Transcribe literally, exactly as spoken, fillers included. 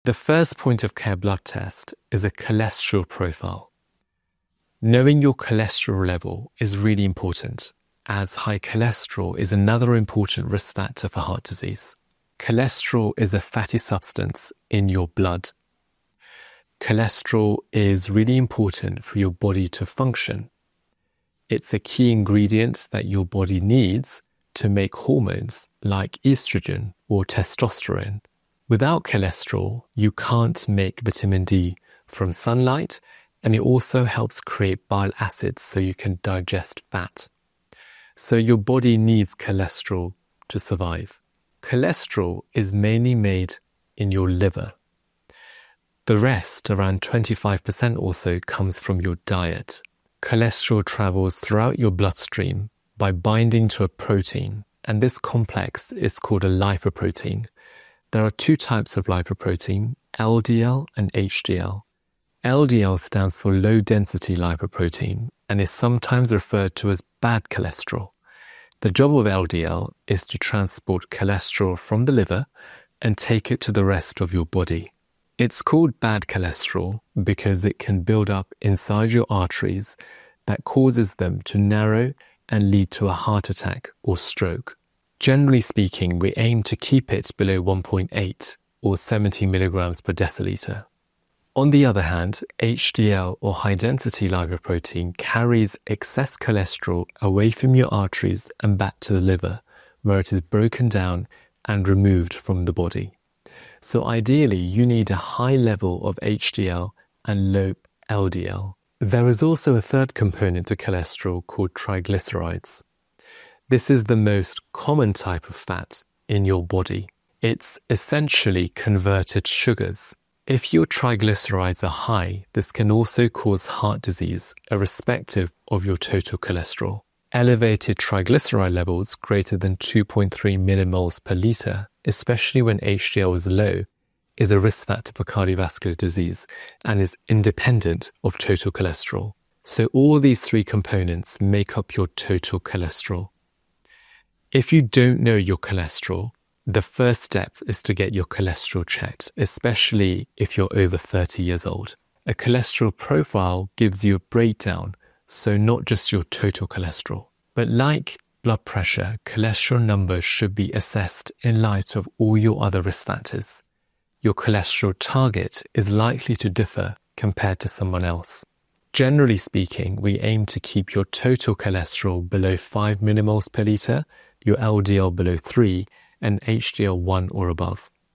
The first point of care blood test is a cholesterol profile. Knowing your cholesterol level is really important, as high cholesterol is another important risk factor for heart disease. Cholesterol is a fatty substance in your blood. Cholesterol is really important for your body to function. It's a key ingredient that your body needs to make hormones like estrogen or testosterone. Without cholesterol, you can't make vitamin D from sunlight, and it also helps create bile acids so you can digest fat. So your body needs cholesterol to survive. Cholesterol is mainly made in your liver. The rest, around twenty-five percent or so, comes from your diet. Cholesterol travels throughout your bloodstream by binding to a protein, and this complex is called a lipoprotein. There are two types of lipoprotein, L D L and H D L. L D L stands for low-density lipoprotein and is sometimes referred to as bad cholesterol. The job of L D L is to transport cholesterol from the liver and take it to the rest of your body. It's called bad cholesterol because it can build up inside your arteries that causes them to narrow and lead to a heart attack or stroke. Generally speaking, we aim to keep it below one point eight or seventy milligrams per deciliter. On the other hand, H D L or high-density lipoprotein carries excess cholesterol away from your arteries and back to the liver, where it is broken down and removed from the body. So ideally, you need a high level of H D L and low L D L. There is also a third component to cholesterol called triglycerides. This is the most common type of fat in your body. It's essentially converted sugars. If your triglycerides are high, this can also cause heart disease, irrespective of your total cholesterol. Elevated triglyceride levels greater than two point three millimoles per litre, especially when H D L is low, is a risk factor for cardiovascular disease and is independent of total cholesterol. So all these three components make up your total cholesterol. If you don't know your cholesterol, the first step is to get your cholesterol checked, especially if you're over thirty years old. A cholesterol profile gives you a breakdown, so not just your total cholesterol. But like blood pressure, cholesterol numbers should be assessed in light of all your other risk factors. Your cholesterol target is likely to differ compared to someone else. Generally speaking, we aim to keep your total cholesterol below five millimoles per litre, your L D L below three, and H D L one or above.